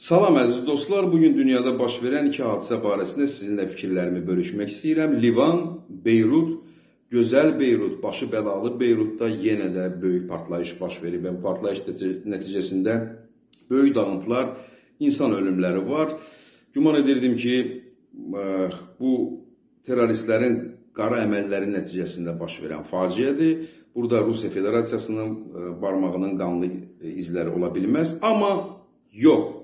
Salam əziz dostlar, bugün dünyada baş verən iki hadisə barəsində sizinlə fikirlərimi bölüşmək istəyirəm. Livan, Beyrut, gözəl Beyrut, başı bəlalı Beyrutda yenə də böyük partlayış baş verib və bu partlayış nəticəsində böyük dağıntılar, insan ölümləri var. Güman edirdim ki, bu teröristlərin qara əməlləri nəticəsində baş verən faciədir. Burada Rusiya Federasiyasının barmağının qanlı izləri ola bilməz, amma yox.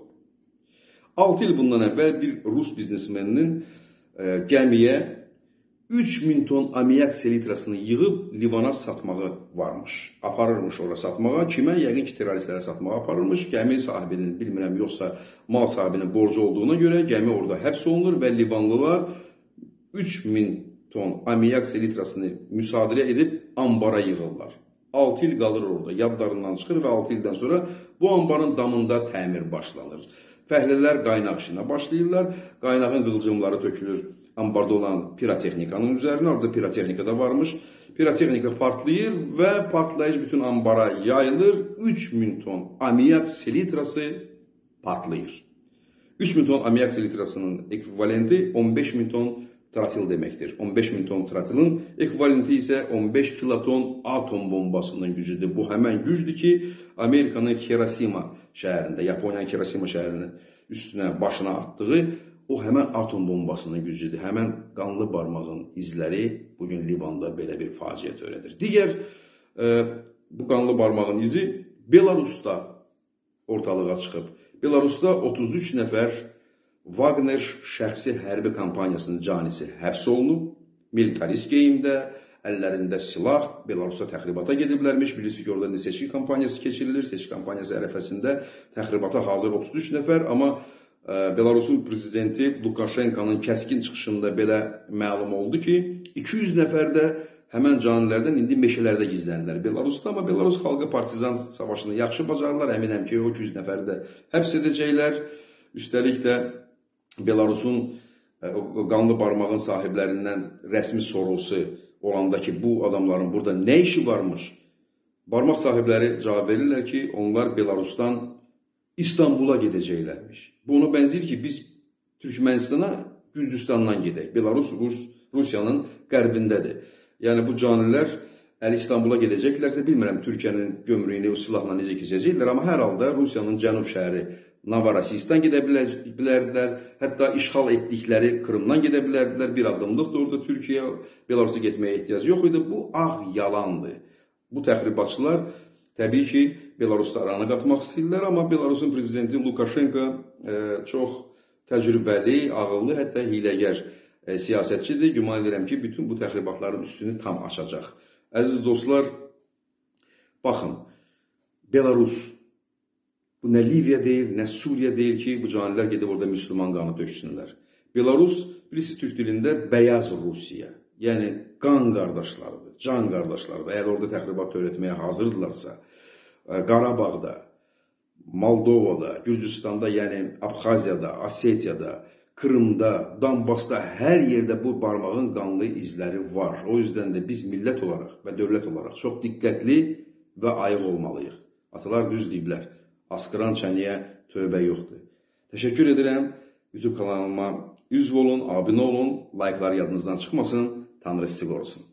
6 il bundan əvvəl bir Rus biznesmeninin gəmiyə 3000 ton ammiak selitrasını yığıb Livana satmağı varmış. Aparırmış ora satmağa. Kimə? Yəqin ki, teröristlərə satmağa aparırmış. Gəmi sahibinin, bilmirəm, yoxsa mal sahibinin borcu olduğuna görə gəmi orada həbs olunur və Livanlılar 3000 ton ammiak selitrasını müsadirə edib ambara yığırlar. 6 il qalır orada, yadlarından çıxır və 6 ildən sonra bu ambarın damında təmir başlanır. Fəhlələr qaynaq işinə başlayırlar, qaynağın qılcımları tökülür ambarda olan pirotexnikanın üzərinə, orada pirotexnika da varmış. Pirotexnika partlayır və partlayış bütün ambara yayılır, 3000 ton ammiak selitrası partlayır. 3000 ton ammiak selitrasının ekvivalenti 15.000 ton trotil deməkdir. 15.000 ton trotilin ekvivalenti isə 15 kiloton atom bombasının gücüdür. Bu həmən gücdür ki, Amerikanın Hiroşima şəhərində, Yaponiyanın Hiroşima şəhərinin üstünə, başına atdığı o həmən atom bombasının gücüdür. Həmən qanlı barmağın izləri bugün Livanda belə bir faciə törədir. Digər bu qanlı barmağın izi Belarusda ortalığa çıxıb. Belarusda 33 nəfər Wagner şəxsi hərbi kampaniyasının canisi həbs olunub. Militarist geyimdə, əllərində silah, Belarusa təxribata gediblərmiş. Birisi ki, orada seçki kampaniyası keçirilir. Seçki kampaniyası ərəfəsində təxribata hazır 33 nəfər. Amma Belarusun prezidenti Lukashenko'nun kəskin çıxışında belə məlum oldu ki, 200 nəfər də həmən canilərdən indi meşələrdə gizlənirlər Belarusda. Amma Belarus xalqı partizan savaşını yaxşı bacarırlar. Əminəm ki, o 200 nəfəri də həbs edəcəklər. Üstəlik də Belarusun qanlı barmağın sahiblərindən rəsmi sorğusu olanda ki, bu adamların burada nə işi varmış? Barmaq sahibləri cavab verirlər ki, onlar Belarusdan İstanbula gedəcəklərmiş. Bu ona bənzəyir ki, biz Türkmenistana Gürcüstandan gedək. Belarus Rusiyanın qərbindədir. Yəni bu canilər əli İstanbula gedəcəklərsə, bilmirəm Türkiyənin gömrüyünü o silahla necə keçəcəklər, amma hər halda Rusiyanın cənub şəhəri Novorosiyskdan gedə bilərdilər, hətta işğal etdikləri Krımdan gedə bilərdilər, bir addımlıqdır orada Türkiyə, Belarusa getməyə ehtiyac yox idi. Bu ağ yalandır. Bu təxribatçılar təbii ki, Belarusda aranı qatmaq istəyirlər, amma Belarusun prezidenti Lukashenko çox təcrübəli, ağıllı, hətta hiləgər siyasətçidir. Güman edirəm ki, bütün bu təxribatların üstünü tam açacaq. Əziz dostlar, baxın, Belarus, bu nə Liviya deyil, nə Suriya deyil ki, bu canilər gedib orada müsəlman qanı döksünlər. Belarus, birisi türk dilində bəyaz Rusiya, yəni qan qardaşlarıdır, can qardaşlarıdır. Əgər orada təxribat törətməyə hazırdırlarsa, Qarabağda, Moldovada, Gürcüstanda, yəni Abxaziyada, Osetiyada, Krımda, Donbasda, hər yerdə bu barmağın qanlı izləri var. O yüzden də biz millət olaraq və dövlət olaraq çox diqqətli və ayıq olmalıyıq. Atalar düz deyiblər. Askıran çəniyə tövbə yoxdur. Təşəkkür edirəm. YouTube kanalıma üzv olun, abunə olun. Like'lar yadınızdan çıxmasın. Tanrı sizi qorusun.